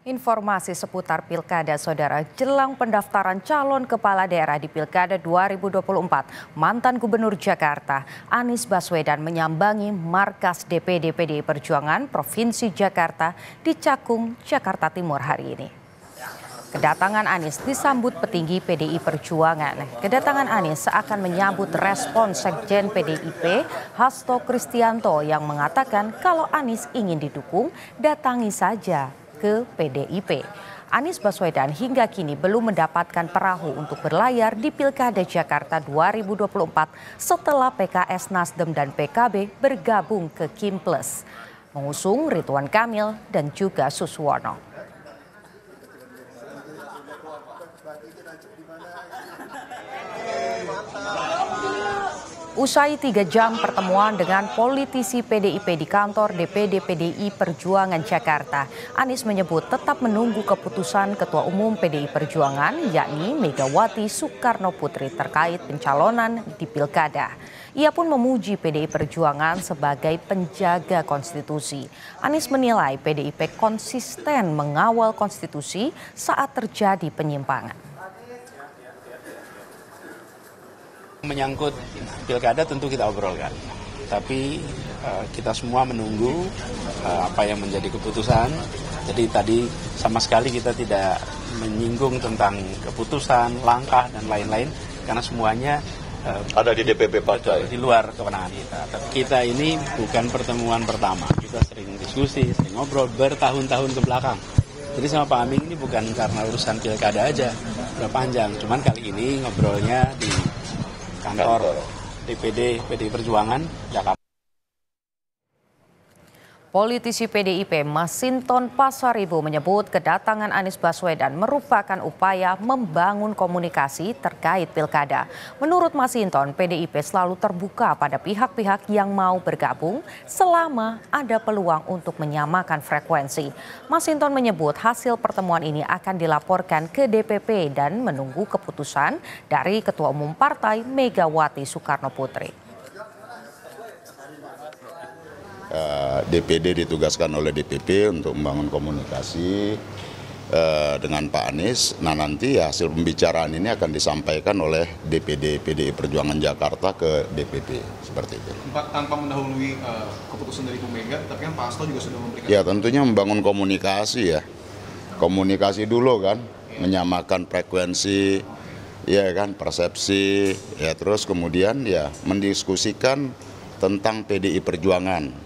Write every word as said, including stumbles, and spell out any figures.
Informasi seputar Pilkada, Saudara. Jelang pendaftaran calon kepala daerah di Pilkada dua ribu dua puluh empat, mantan Gubernur Jakarta Anies Baswedan menyambangi markas D P D P D I Perjuangan Provinsi Jakarta di Cakung, Jakarta Timur hari ini. Kedatangan Anies disambut petinggi P D I Perjuangan. Kedatangan Anies seakan menyambut respon Sekjen P D I P Hasto Kristianto yang mengatakan kalau Anies ingin didukung, datangi saja ke P D I P. Anies Baswedan hingga kini belum mendapatkan perahu untuk berlayar di Pilkada Jakarta dua ribu dua puluh empat setelah P K S, Nasdem dan P K B bergabung ke Kim Plus, mengusung Ridwan Kamil dan juga Suswono. Usai tiga jam pertemuan dengan politisi P D I P di kantor D P D P D I Perjuangan Jakarta, Anies menyebut tetap menunggu keputusan Ketua Umum P D I Perjuangan, yakni Megawati Soekarno Putri terkait pencalonan di Pilkada. Ia pun memuji P D I Perjuangan sebagai penjaga konstitusi. Anies menilai P D I P konsisten mengawal konstitusi saat terjadi penyimpangan. Menyangkut pilkada tentu kita obrolkan, tapi uh, kita semua menunggu uh, apa yang menjadi keputusan. Jadi tadi sama sekali kita tidak menyinggung tentang keputusan, langkah dan lain-lain, karena semuanya uh, ada di D P P partai, di luar kewenangan kita. Tapi kita ini bukan pertemuan pertama, kita sering diskusi, sering ngobrol bertahun-tahun ke belakang. Jadi sama Pak Amin ini bukan karena urusan pilkada aja, udah panjang. Cuman kali ini ngobrolnya di kantor D P D P D I Perjuangan Jakarta. Politisi P D I P Masinton Pasaribu menyebut kedatangan Anies Baswedan merupakan upaya membangun komunikasi terkait pilkada. Menurut Masinton, P D I P selalu terbuka pada pihak-pihak yang mau bergabung selama ada peluang untuk menyamakan frekuensi. Masinton menyebut hasil pertemuan ini akan dilaporkan ke D P P dan menunggu keputusan dari Ketua Umum Partai Megawati Soekarno Putri. D P D ditugaskan oleh D P P untuk membangun komunikasi uh, dengan Pak Anies. Nah nanti ya hasil pembicaraan ini akan disampaikan oleh D P D P D I Perjuangan Jakarta ke D P P seperti itu. Tanpa mendahului uh, keputusan dari Bu Mega, tapi kan Pak Hasto juga sudah memberikan. Ya tentunya membangun komunikasi ya, komunikasi dulu kan, ya. Menyamakan frekuensi, ya kan, persepsi, ya terus kemudian ya mendiskusikan tentang P D I Perjuangan.